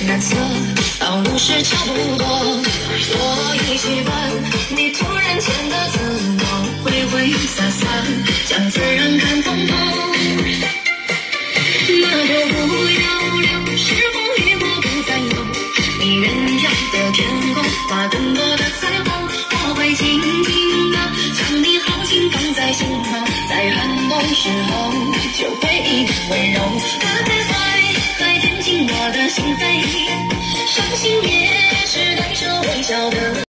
难测，道路是差不多。我一起伴，你突然间的自我，挥挥洒洒，将自然看通透。那就不要留，时光与我不再有。你远眺的天空，画更多的彩虹。我会静静的将你好心放在心头，在寒冬时候就会一点温柔。打开怀，填进我的心扉，伤心也是带着微笑的。